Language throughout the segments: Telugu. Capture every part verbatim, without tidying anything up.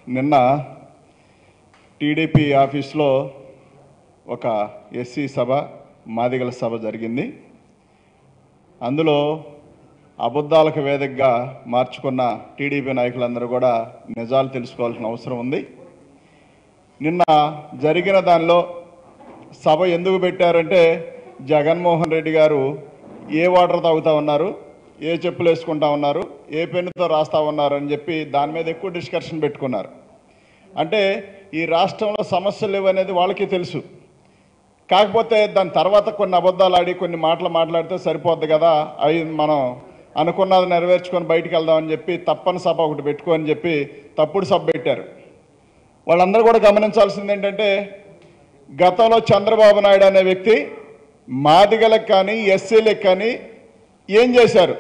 నిన్న టీడీపీ ఆఫీస్లో ఒక ఎస్సీ సభ మాదిగల సభ జరిగింది. అందులో అబద్ధాలకు వేదికగా మార్చుకున్న టీడీపీ నాయకులందరూ కూడా నిజాలు తెలుసుకోవాల్సిన అవసరం ఉంది. నిన్న జరిగిన దానిలో సభ ఎందుకు పెట్టారంటే జగన్మోహన్ రెడ్డి గారు ఏ వాటర్ తాగుతూ ఉన్నారు, ఏ చెప్పులు వేసుకుంటా ఉన్నారు, ఏ పెన్నుతో రాస్తూ ఉన్నారు అని చెప్పి దాని మీద ఎక్కువ డిస్కషన్ పెట్టుకున్నారు. అంటే ఈ రాష్ట్రంలో సమస్యలు లేవనేది వాళ్ళకి తెలుసు. కాకపోతే దాని తర్వాత కొన్ని అబద్ధాలు ఆడి కొన్ని మాటలు మాట్లాడితే సరిపోద్ది కదా, అవి మనం అనుకున్నది నెరవేర్చుకొని బయటికి వెళ్దామని చెప్పి తప్పని సభ ఒకటి పెట్టుకోని చెప్పి తప్పుడు సభ పెట్టారు. వాళ్ళందరూ కూడా గమనించాల్సింది ఏంటంటే గతంలో చంద్రబాబు నాయుడు అనే వ్యక్తి మాదిగలకు కానీ ఎస్సీలకు కానీ ఏం చేశారు?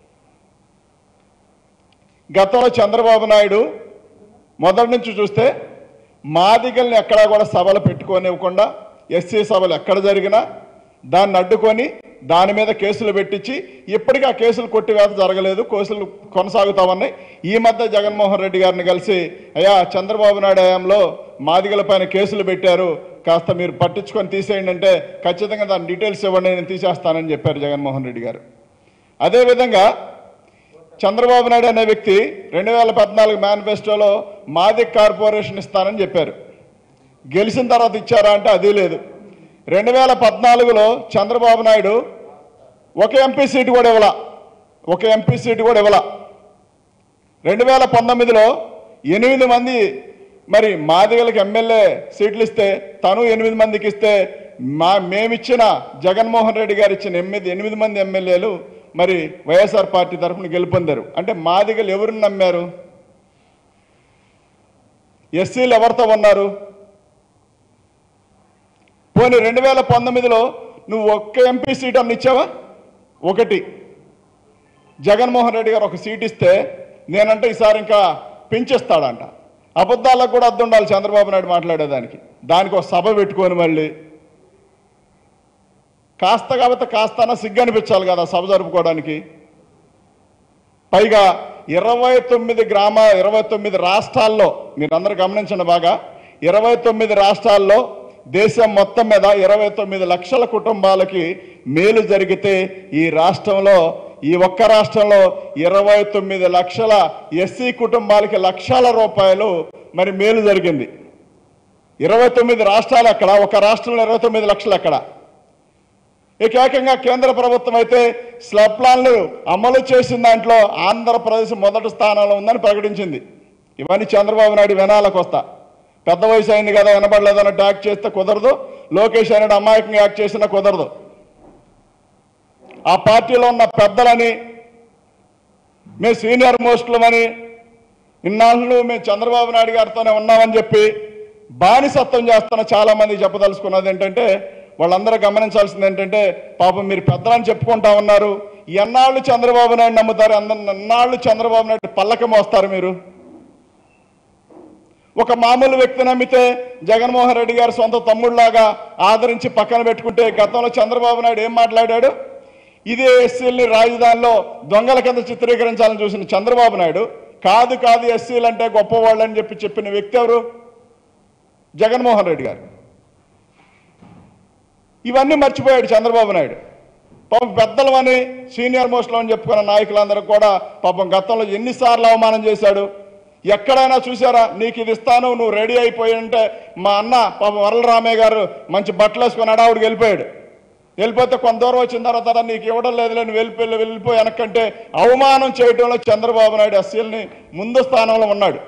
గతంలో చంద్రబాబు నాయుడు మొదటి నుంచి చూస్తే మాదిగల్ని ఎక్కడా కూడా సభలు పెట్టుకోనివ్వకుండా ఎస్సీ సభలు ఎక్కడ జరిగినా దాన్ని అడ్డుకొని దాని మీద కేసులు పెట్టించి ఇప్పటికీ ఆ కేసులు కొట్టివేత జరగలేదు, కేసులు కొనసాగుతా ఉన్నాయి. ఈ మధ్య జగన్మోహన్ రెడ్డి గారిని కలిసి అయ్యా చంద్రబాబు నాయుడు హయాంలో మాదిగల పైన కేసులు పెట్టారు, కాస్త మీరు పట్టించుకొని తీసేయండి అంటే ఖచ్చితంగా దాని డీటెయిల్స్ ఇవ్వండి, నేను తీసేస్తానని చెప్పారు జగన్మోహన్ రెడ్డి గారు. అదేవిధంగా చంద్రబాబు నాయుడు అనే వ్యక్తి రెండు వేల పద్నాలుగు మేనిఫెస్టోలో మాదిగ కార్పొరేషన్ ఇస్తానని చెప్పారు. గెలిచిన తర్వాత ఇచ్చారా అంటే అది లేదు. రెండు వేల పద్నాలుగులో చంద్రబాబు నాయుడు ఒక ఎంపీ సీటు కూడా ఇవ్వాల ఒక ఎంపీ సీటు కూడా ఇవ్వాల రెండు వేల పంతొమ్మిదిలో ఎనిమిది మంది మరి మాదిగలకు ఎమ్మెల్యే సీట్లు ఇస్తే తను ఎనిమిది మందికి ఇస్తే మా మేమిచ్చిన జగన్మోహన్ రెడ్డి గారు ఇచ్చిన ఎనిమిది ఎనిమిది మంది ఎమ్మెల్యేలు మరి వైఎస్ఆర్ పార్టీ తరఫున గెలుపొందారు. అంటే మాదిగలు ఎవరిని నమ్మారు? ఎస్సీలు ఎవరితో ఉన్నారు? పోనీ రెండు వేల పంతొమ్మిదిలో నువ్వు ఒక్క ఎంపీ సీట్ అన్న ఇచ్చావా? ఒకటి. జగన్మోహన్ రెడ్డి గారు ఒక సీట్ ఇస్తే నేనంటే ఈసారి ఇంకా పెంచేస్తాడంట. అబద్ధాలకు కూడా అర్థం ఉండాలి చంద్రబాబు నాయుడు మాట్లాడేదానికి. దానికి ఒక సభ పెట్టుకొని మళ్ళీ కాస్త కాబట్టి కాస్తన సిగ్గు అనిపించాలి కదా సభ జరుపుకోవడానికి. పైగా ఇరవై తొమ్మిది గ్రామ ఇరవై తొమ్మిది రాష్ట్రాల్లో మీరందరూ గమనించండి బాగా, ఇరవై తొమ్మిది రాష్ట్రాల్లో దేశం మొత్తం మీద ఇరవై తొమ్మిది లక్షల కుటుంబాలకి మేలు జరిగితే ఈ రాష్ట్రంలో ఈ ఒక్క రాష్ట్రంలో ఇరవై తొమ్మిది లక్షల ఎస్సీ కుటుంబాలకి లక్షల రూపాయలు మరి మేలు జరిగింది. ఇరవై తొమ్మిది రాష్ట్రాలు అక్కడ, ఒక రాష్ట్రంలో ఇరవై తొమ్మిది లక్షలు అక్కడ. ఇక ఏకంగా కేంద్ర ప్రభుత్వం అయితే స్లబ్ ప్లాన్లు అమలు చేసిన దాంట్లో ఆంధ్రప్రదేశ్ మొదటి స్థానంలో ఉందని ప్రకటించింది. ఇవన్నీ చంద్రబాబు నాయుడు వినాలకు వస్తా. పెద్ద వయసు అయింది కదా వినబడలేదన్నట్టు యాక్ట్ చేస్తే కుదరదు, లోకేష్ అనేది అమాయకంగా యాక్ట్ చేసినా కుదరదు. ఆ పార్టీలో ఉన్న పెద్దలని మేము సీనియర్ మోస్టులమని ఇన్నాళ్ళు మేము చంద్రబాబు నాయుడు గారితోనే ఉన్నామని చెప్పి బానిసత్వం చేస్తున్న చాలామంది చెప్పదలుచుకున్నది ఏంటంటే వాళ్ళందరూ గమనించాల్సింది ఏంటంటే పాపం మీరు పెద్దలని చెప్పుకుంటా ఉన్నారు, ఎన్నాళ్ళు చంద్రబాబు నాయుడు నమ్ముతారు, అందరు ఎన్నాళ్ళు చంద్రబాబు నాయుడు పల్లకి మోస్తారు మీరు? ఒక మామూలు వ్యక్తి నమ్మితే జగన్మోహన్ రెడ్డి గారు సొంత తమ్ముళ్లాగా ఆదరించి పక్కన పెట్టుకుంటే గతంలో చంద్రబాబు నాయుడు ఏం మాట్లాడాడు? ఇదే ఎస్సీలని రాజధానిలో దొంగల కింద చిత్రీకరించాలని చూసిన చంద్రబాబు నాయుడు కాదు కాదు ఎస్సీలు అంటే గొప్పవాళ్ళు అని చెప్పి చెప్పిన వ్యక్తి ఎవరు? జగన్మోహన్ రెడ్డి గారు. ఇవన్నీ మర్చిపోయాడు చంద్రబాబు నాయుడు. పాపం పెద్దలమని సీనియర్ మోస్ట్లు అని చెప్పుకున్న నాయకులందరూ కూడా పాపం గతంలో ఎన్నిసార్లు అవమానం చేశాడు? ఎక్కడైనా చూసారా? నీకు ఇది ఇస్తాను నువ్వు రెడీ అయిపోయి అంటే మా అన్న పాపం వరలరామయ్య గారు మంచి బట్టలు వేసుకొని అడావుడికి వెళ్ళిపోయాడు. వెళ్ళిపోతే కొంత దూరం వచ్చిన తర్వాత నీకు ఇవ్వడం లేదు నువ్వు వెళ్ళిపోయి వెళ్ళిపోయి వెనకంటే అవమానం చేయడంలో చంద్రబాబు నాయుడు ఎస్సీలని ముందు స్థానంలో ఉన్నాడు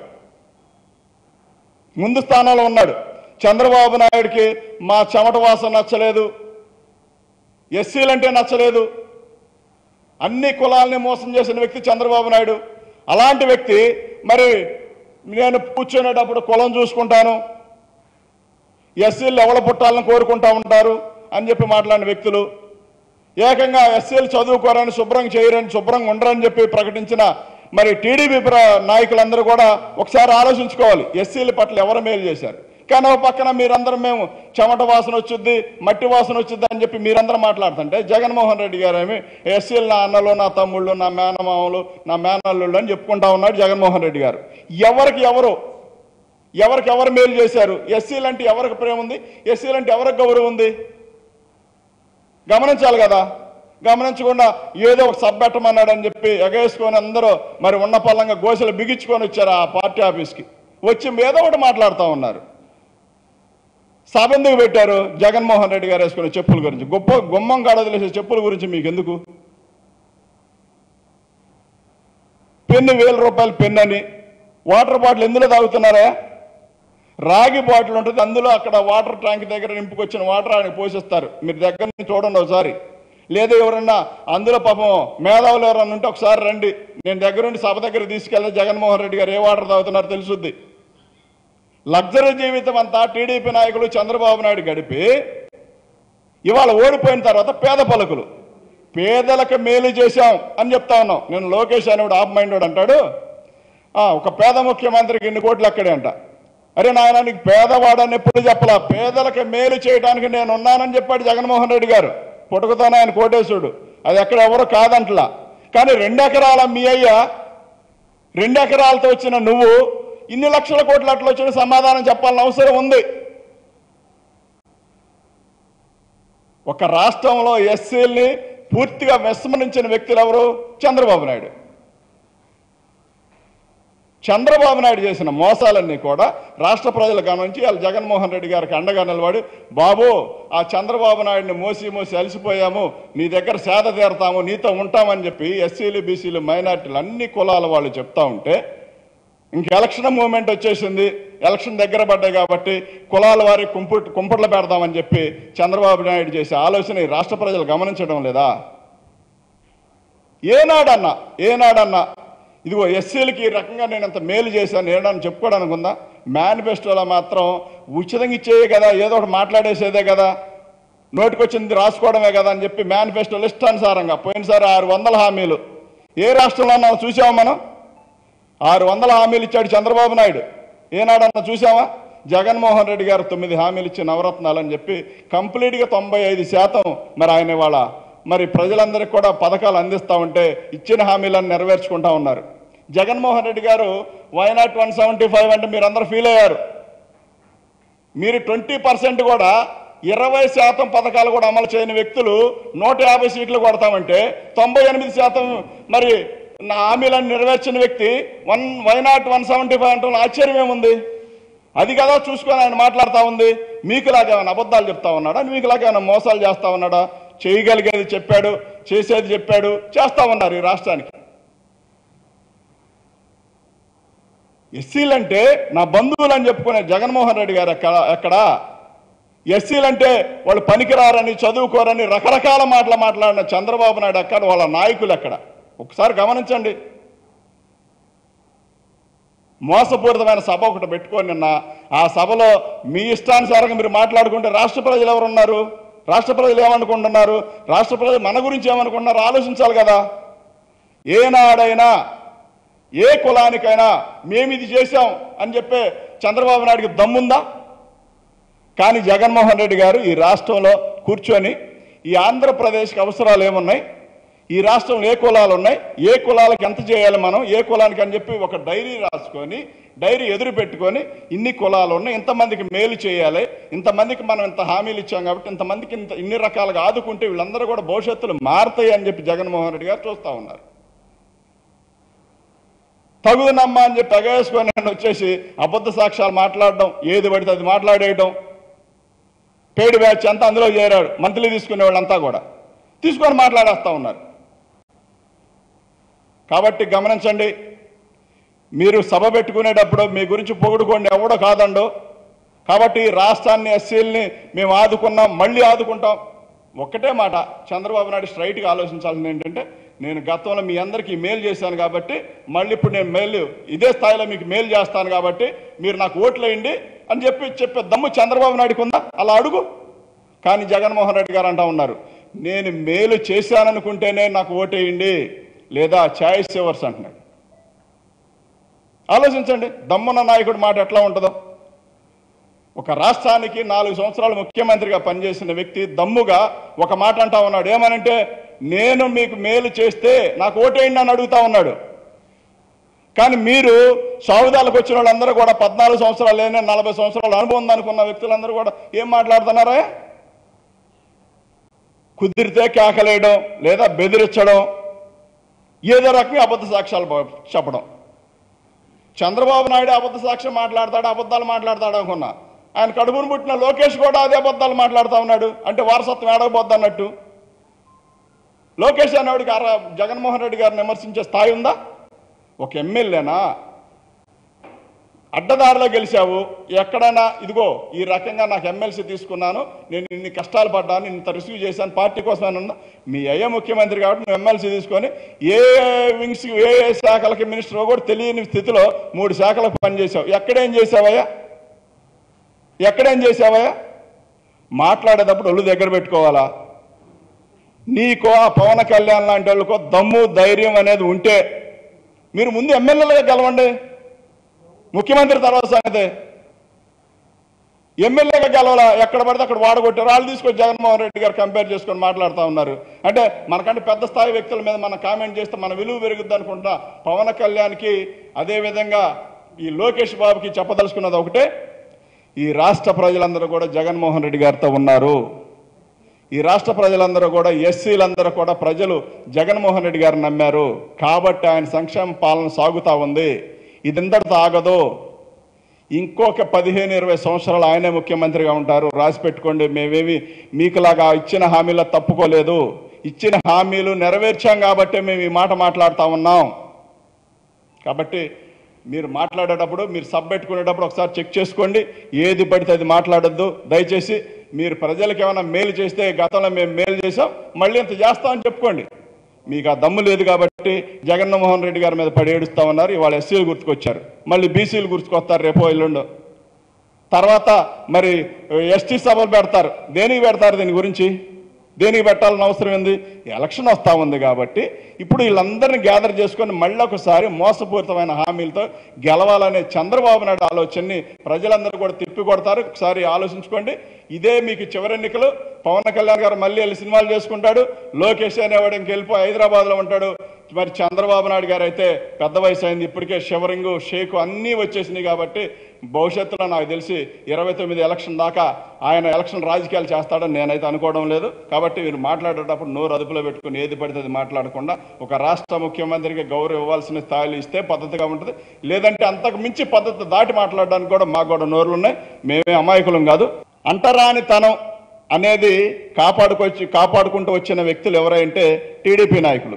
ముందు స్థానంలో ఉన్నాడు చంద్రబాబు నాయుడికి మా చెమట వాసన నచ్చలేదు, ఎస్సీలంటే నచ్చలేదు. అన్ని కులాలని మోసం చేసిన వ్యక్తి చంద్రబాబు నాయుడు. అలాంటి వ్యక్తి మరి నేను కూర్చునేటప్పుడు కులం చూసుకుంటాను, ఎస్సీలు ఎవడ పుట్టాలని కోరుకుంటా ఉంటారు అని చెప్పి మాట్లాడిన వ్యక్తులు ఏకంగా ఎస్సీలు చదువుకోరని శుభ్రం చేయరని శుభ్రంగా ఉండరని చెప్పి ప్రకటించిన మరి టీడీపీ నాయకులందరూ కూడా ఒకసారి ఆలోచించుకోవాలి ఎస్సీల పట్ల ఎవరు మేలు చేశారు. కానీ ఒక పక్కన మీరందరూ మేము చెమట వాసన వచ్చుద్ది మట్టి వాసన వచ్చుద్ది అని చెప్పి మీరందరూ మాట్లాడుతుంటే జగన్మోహన్ రెడ్డి గారు ఏమి ఎస్సీలు నా అన్నలు నా తమ్ముళ్ళు నా మేనమామలు నా మేనల్లుళ్ళు అని చెప్పుకుంటా ఉన్నాడు జగన్మోహన్ రెడ్డి గారు. ఎవరికి ఎవరు ఎవరికి ఎవరు మేలు చేశారు? ఎస్సీలు అంటే ఎవరికి ప్రేమ ఉంది? ఎస్సీలు అంటే ఎవరికి గౌరవం ఉంది? గమనించాలి కదా. గమనించకుండా ఏదో ఒక సబ్ పెట్టమన్నాడని చెప్పి ఎగేసుకొని అందరూ మరి ఉన్న పల్లంగా గోసలు బిగించుకొని వచ్చారు ఆ పార్టీ ఆఫీస్కి. వచ్చి ఏదో ఒకటి మాట్లాడుతూ ఉన్నారు. సభ ఎందుకు పెట్టారు? జగన్మోహన్ రెడ్డి గారు వేసుకునే చెప్పుల గురించి. గొప్ప గుమ్మం కాడదిలేసే చెప్పుల గురించి మీకు ఎందుకు? పెన్ను వేల రూపాయలు పెన్ను అని వాటర్ బాటిల్ ఎందులో తాగుతున్నారా? రాగి బాటిల్ ఉంటుంది, అందులో అక్కడ వాటర్ ట్యాంక్ దగ్గర నింపుకొచ్చిన వాటర్ ఆయనకు పోషిస్తారు. మీరు దగ్గర నుంచి చూడండి ఒకసారి. లేదా ఎవరన్నా అందులో పాపం మేధావులు ఎవరన్నా ఉంటే ఒకసారి రండి, నేను దగ్గరుండి సభ దగ్గర తీసుకెళ్తే జగన్మోహన్ రెడ్డి గారు ఏ వాటర్ తాగుతున్నారో తెలుసుద్ది. లగ్జరీ జీవితం అంతా టీడీపీ నాయకులు చంద్రబాబు నాయుడు గడిపి ఇవాళ ఓడిపోయిన తర్వాత పేద పలుకులు పేదలకు మేలు చేశాం అని చెప్తా ఉన్నాం. నేను లోకేష్ అనేవాడు ఆఫ్ మైండెడ్ అంటాడు, ఒక పేద ముఖ్యమంత్రికి ఇన్ని కోట్లు ఎక్కడే అంట. అరే నాయన, నీకు పేదవాడని ఎప్పుడు చెప్పలా, పేదలకు మేలు చేయడానికి నేను ఉన్నానని చెప్పాడు జగన్మోహన్ రెడ్డి గారు. పుట్టుకతోనే ఆయన కోటేశుడు, అది ఎక్కడ ఎవరు కాదంటలా. కానీ రెండెకరాల మీ అయ్య రెండెకరాలతో వచ్చిన నువ్వు ఇన్ని లక్షల కోట్లు అట్లా వచ్చిన సమాధానం చెప్పాలని అవసరం ఉంది. ఒక రాష్ట్రంలో ఎస్సీల్ని పూర్తిగా విస్మరించిన వ్యక్తులు ఎవరు? చంద్రబాబు నాయుడు. చంద్రబాబు నాయుడు చేసిన మోసాలన్నీ కూడా రాష్ట్ర ప్రజలు గమనించి వాళ్ళు జగన్మోహన్ రెడ్డి గారికి అండగా నిలబడి, బాబు ఆ చంద్రబాబు నాయుడిని మోసి మోసి అలసిపోయాము, నీ దగ్గర సేద తీరతాము, నీతో ఉంటామని చెప్పి ఎస్సీలు బీసీలు మైనార్టీలు అన్ని కులాల వాళ్ళు చెప్తా ఉంటే, ఇంక ఎలక్షన్ మూమెంట్ వచ్చేసింది, ఎలక్షన్ దగ్గర పడ్డాయి కాబట్టి కులాల వారి కుంపు కుంపట్లు పెడదామని చెప్పి చంద్రబాబు నాయుడు చేసే ఆలోచన ఈ రాష్ట్ర ప్రజలు గమనించడం లేదా? ఏనాడన్నా ఏనాడన్నా ఇదిగో ఎస్సీలకి ఈ రకంగా నేను అంత మేలు చేశాను ఏడని చెప్పుకోవడానికి ఉందా? మేనిఫెస్టోలో మాత్రం ఉచితంగా ఇచ్చేయే కదా, ఏదో ఒకటి మాట్లాడేసేదే కదా, నోటికొచ్చింది రాసుకోవడమే కదా అని చెప్పి మేనిఫెస్టోలో ఇష్టానుసారంగా పోయినసారి ఆరు వందల హామీలు ఏ రాష్ట్రంలో చూసామా మనం? ఆరు వందల హామీలు ఇచ్చాడు చంద్రబాబు నాయుడు. ఏనాడన్నా చూసామా? జగన్మోహన్ రెడ్డి గారు తొమ్మిది హామీలు ఇచ్చి నవరత్నాలు అని చెప్పి కంప్లీట్గా తొంభై ఐదు శాతం మరి ఆయన వాళ్ళ మరి ప్రజలందరికీ కూడా పథకాలు అందిస్తూ ఉంటే ఇచ్చిన హామీలను నెరవేర్చుకుంటా ఉన్నారు. జగన్మోహన్ రెడ్డి గారు why not one seventy five అంటే మీరు అందరూ ఫీల్ అయ్యారు. మీరు ట్వంటీ పర్సెంట్ కూడా ఇరవై శాతం పథకాలు కూడా అమలు చేయని వ్యక్తులు నూట యాభై సీట్లు కొడతామంటే తొంభై ఎనిమిది శాతం మరి నా హామీలను నెరవేర్చిన వ్యక్తి one why not one seventy five అంటే ఆశ్చర్యం ఏముంది? అది కదా చూసుకొని ఆయన మాట్లాడుతూ ఉంది. మీకులాగేమైనా అబద్ధాలు చెప్తా ఉన్నాడా? మీకులాగేమైనా మోసాలు చేస్తా ఉన్నాడా? చేయగలిగేది చెప్పాడు, చేసేది చెప్పాడు, చేస్తా ఉన్నారు ఈ రాష్ట్రానికి. ఎస్సీలంటే నా బంధువులు అని చెప్పుకునే జగన్మోహన్ రెడ్డి గారు ఎక్కడ ఎక్కడా? ఎస్సీలంటే వాళ్ళు పనికిరారని, చదువుకోరని రకరకాల మాటలు మాట్లాడిన చంద్రబాబు నాయుడు ఎక్కడ? వాళ్ళ నాయకులు ఎక్కడ? ఒకసారి గమనించండి. మోసపూరితమైన సభ ఒకటి పెట్టుకొని నిన్న ఆ సభలో మీ ఇష్టానుసారంగా మీరు మాట్లాడుకుంటే రాష్ట్ర ప్రజలు ఎవరున్నారు? రాష్ట్ర ప్రజలు ఏమనుకుంటున్నారు? రాష్ట్ర ప్రజలు మన గురించి ఏమనుకుంటున్నారు ఆలోచించాలి కదా. ఏనాడైనా ఏ కులానికైనా మేము ఇది చేశాం అని చెప్పే చంద్రబాబు నాయుడికి దమ్ముందా? కానీ జగన్మోహన్ రెడ్డి గారు ఈ రాష్ట్రంలో కూర్చొని ఈ ఆంధ్రప్రదేశ్కి అవసరాలు ఏమున్నాయి, ఈ రాష్ట్రంలో ఏ కులాలు ఉన్నాయి, ఏ కులాలకు ఎంత చేయాలి మనం, ఏ కులానికి అని చెప్పి ఒక డైరీ రాసుకొని డైరీ ఎదురు పెట్టుకొని ఇన్ని కులాలు ఉన్నాయి, ఇంతమందికి మేలు చేయాలి, ఇంతమందికి మనం ఇంత హామీలు ఇచ్చాం కాబట్టి ఇంతమందికి ఇంత ఇన్ని రకాలుగా ఆదుకుంటే వీళ్ళందరూ కూడా భవిష్యత్తులో మారుతాయి అని చెప్పి జగన్మోహన్ రెడ్డి గారు చూస్తూ ఉన్నారు. తగుదనమ్మా అని చెప్పి తగేసుకొని వచ్చేసి అబద్ధ సాక్ష్యాలు మాట్లాడడం, ఏది పడితే అది మాట్లాడేయడం, పేడి బ్యాచ్ అంతా అందులో చేరాడు. మంత్లీ తీసుకునే వాళ్ళంతా కూడా తీసుకొని మాట్లాడేస్తూ ఉన్నారు. కాబట్టి గమనించండి, మీరు సభ పెట్టుకునేటప్పుడు మీ గురించి పొగుడుకోండి, ఎవడో కాదండో. కాబట్టి రాష్ట్రాన్ని ఎస్సీలని మేము ఆదుకున్నాం, మళ్ళీ ఆదుకుంటాం. ఒక్కటే మాట చంద్రబాబు నాయుడు స్ట్రైట్గా ఆలోచించాల్సింది ఏంటంటే, నేను గతంలో మీ అందరికీ మేలు చేశాను కాబట్టి మళ్ళీ ఇప్పుడు నేను మేలు ఇదే స్థాయిలో మీకు మేలు చేస్తాను కాబట్టి మీరు నాకు ఓట్లు వేయండి అని చెప్పి చెప్పే దమ్ము చంద్రబాబు నాయుడుకు ఉందా? అలా అడుగు. కానీ జగన్మోహన్ రెడ్డి గారు అంటా ఉన్నారు, నేను మేలు చేశాననుకుంటేనే నాకు ఓటేయండి, లేదా చాయిస్ ఎవర్స్ అంటున్నాడు. ఆలోచించండి, దమ్మున్న నాయకుడి మాట ఎట్లా ఉంటుందో. ఒక రాష్ట్రానికి నాలుగు సంవత్సరాలు ముఖ్యమంత్రిగా పనిచేసిన వ్యక్తి దమ్ముగా ఒక మాట అంటా ఉన్నాడు. ఏమనంటే, నేను మీకు మేలు చేస్తే నాకు ఓటేయండి అని అడుగుతా ఉన్నాడు. కానీ మీరు సాగుదాలకు వచ్చిన వాళ్ళందరూ కూడా పద్నాలుగు సంవత్సరాలు లేని నలభై సంవత్సరాల అనుభవం అనుకున్న వ్యక్తులందరూ కూడా ఏం మాట్లాడుతున్నారా? కుదిరితే కేకలేయడం లేదా బెదిరించడం, ఏదో రకంగా అబద్ధ సాక్ష్యాలు చెప్పడం. చంద్రబాబు నాయుడు అబద్ధ సాక్ష్యం మాట్లాడతాడు, అబద్ధాలు మాట్లాడతాడు అనుకున్నా. ఆయన కడుపును పుట్టిన లోకేష్ కూడా అదే అబద్ధాలు మాట్లాడుతూ ఉన్నాడు. అంటే వారసత్వం ఏడవబోద్ది అన్నట్టు. లోకేష్ అనేవాడికి జగన్మోహన్ రెడ్డి గారిని విమర్శించే స్థాయి ఉందా? ఒక ఎమ్మెల్యేనా అడ్డదారిలో గెలిచావు, ఎక్కడైనా ఇదిగో ఈ రకంగా నాకు ఎమ్మెల్సీ తీసుకున్నాను, నేను ఇన్ని కష్టాలు పడ్డాను, ఇంత రిసీవ్ చేశాను, పార్టీ కోసమైనా మీ అయ్యే ముఖ్యమంత్రి కాబట్టి నువ్వు ఎమ్మెల్సీ తీసుకొని ఏ వింగ్స్ ఏ ఏ శాఖలకి మినిస్టర్ కూడా తెలియని స్థితిలో మూడు శాఖలకు పనిచేసావు. ఎక్కడేం చేసావయ్యా? ఎక్కడేం చేసావయ్యా? మాట్లాడేటప్పుడు ఒళ్ళు దగ్గర పెట్టుకోవాలా? నీకో ఆ పవన్ కళ్యాణ్ లాంటి వాళ్ళకో దమ్ము ధైర్యం అనేది ఉంటే మీరు ముందు ఎమ్మెల్యేలుగా గెలవండి. ముఖ్యమంత్రి తర్వాత సంగతే. ఎమ్మెల్యేగా గెలవాలా? ఎక్కడ పడితే అక్కడ వాడగొట్టారు. వాళ్ళు తీసుకొని జగన్మోహన్ రెడ్డి గారు కంపేర్ చేసుకొని మాట్లాడుతూ ఉన్నారు. అంటే మనకంటే పెద్ద స్థాయి వ్యక్తుల మీద మనం కామెంట్ చేస్తే మన విలువ పెరుగుద్ది అనుకుంటా. పవన్ కళ్యాణ్కి అదేవిధంగా ఈ లోకేష్ బాబుకి చెప్పదలుచుకున్నది ఒకటే, ఈ రాష్ట్ర ప్రజలందరూ కూడా జగన్మోహన్ రెడ్డి గారితో ఉన్నారు. ఈ రాష్ట్ర ప్రజలందరూ కూడా ఎస్సీలందరూ కూడా ప్రజలు జగన్మోహన్ రెడ్డి గారిని నమ్మారు కాబట్టి ఆయన సంక్షేమ పాలన సాగుతూ ఉంది. ఇదంతటితో ఆగదు. ఇంకొక పదిహేను ఇరవై సంవత్సరాలు ఆయనే ముఖ్యమంత్రిగా ఉంటారు. రాసి పెట్టుకోండి. మేమేమి మీకులాగా ఇచ్చిన హామీలో తప్పుకోలేదు. ఇచ్చిన హామీలు నెరవేర్చాం కాబట్టి మేము ఈ మాట మాట్లాడుతూ ఉన్నాం. కాబట్టి మీరు మాట్లాడేటప్పుడు, మీరు సబ్ పెట్టుకునేటప్పుడు ఒకసారి చెక్ చేసుకోండి. ఏది పడితే అది మాట్లాడొద్దు దయచేసి. మీరు ప్రజలకు ఏమైనా మేలు చేస్తే గతంలో మేము మేలు చేసాం, మళ్ళీ ఇంత చేస్తామని చెప్పుకోండి. మీకు ఆ దమ్ము లేదు కాబట్టి జగన్మోహన్ రెడ్డి గారి మీద పడి ఏడుస్తూ ఉన్నారు. ఇవాళ ఎస్సీలు గుర్తుకొచ్చారు, మళ్ళీ బీసీలు గుర్తుకొస్తారు రేపో ఎల్లుండో. తర్వాత మరి ఎస్టీ సభలు పెడతారు. దేనికి పెడతారు? దీని గురించి దేనికి పెట్టాలని అవసరం ఏంది? ఎలక్షన్ వస్తూ ఉంది కాబట్టి ఇప్పుడు వీళ్ళందరినీ గ్యాదర్ చేసుకొని మళ్ళీ ఒకసారి మోసపూరితమైన హామీలతో గెలవాలనే చంద్రబాబు నాయుడు ఆలోచనని ప్రజలందరూ కూడా తిప్పి కొడతారు. ఒకసారి ఆలోచించుకోండి. ఇదే మీకు చివరి ఎన్నికలు. పవన్ కళ్యాణ్ గారు మళ్ళీ వెళ్ళి సినిమాలు చేసుకుంటాడు. లోకేష్ అనేవాడు ఇంకెళ్ళిపోయి హైదరాబాద్లో ఉంటాడు. మరి చంద్రబాబు నాయుడు గారు అయితే పెద్ద వయసు అయింది, ఇప్పటికే షివరింగు షేకు అన్నీ వచ్చేసినాయి కాబట్టి భవిష్యత్తులో నాకు తెలిసి ఇరవై తొమ్మిది ఎలక్షన్ దాకా ఆయన ఎలక్షన్ రాజకీయాలు చేస్తాడని నేనైతే అనుకోవడం లేదు. కాబట్టి మీరు మాట్లాడేటప్పుడు నోరు అదుపులో పెట్టుకుని ఏది పడితే అది మాట్లాడకుండా ఒక రాష్ట్ర ముఖ్యమంత్రికి గౌరవం ఇవ్వాల్సిన స్థాయిలు ఇస్తే పద్ధతిగా ఉంటుంది. లేదంటే అంతకు మించి పద్ధతి దాటి మాట్లాడడానికి కూడా మాకు కూడా నోరులు ఉన్నాయి. మేమే అమాయకులం కాదు. అంటరానితనం అనేది కాపాడుకొచ్చి కాపాడుకుంటూ వచ్చిన వ్యక్తులు ఎవరంటే టీడీపీ నాయకులు.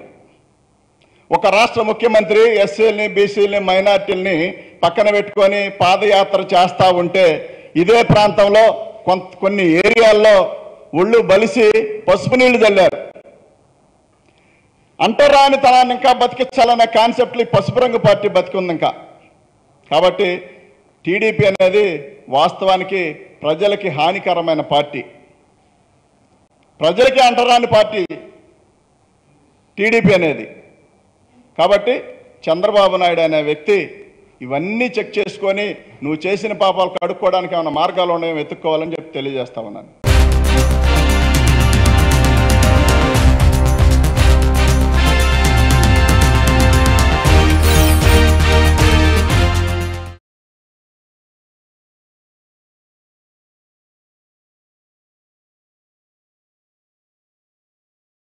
ఒక రాష్ట్ర ముఖ్యమంత్రి ఎస్సీలని బీసీలని మైనార్టీలని పక్కన పెట్టుకొని పాదయాత్ర చేస్తూ ఉంటే ఇదే ప్రాంతంలో కొంత కొన్ని ఏరియాల్లో ఒళ్ళు బలిసి పసుపు నీళ్లు చల్లారు. అంటరానితనాన్ని ఇంకా బతికించాలనే కాన్సెప్ట్లు పసుపు రంగు పార్టీ బతికింది ఇంకా. కాబట్టి టీడీపీ అనేది వాస్తవానికి ప్రజలకి హానికరమైన పార్టీ, ప్రజలకి అంటరాని పార్టీ టీడీపీ అనేది. కాబట్టి చంద్రబాబు నాయుడు అనే వ్యక్తి ఇవన్నీ చెక్ చేసుకొని నువ్వు చేసిన పాపాలు కడుక్కోవడానికి ఏమైనా మార్గాలు ఉన్నాయో వెతుక్కోవాలని చెప్పి తెలియజేస్తా ఉన్నాను.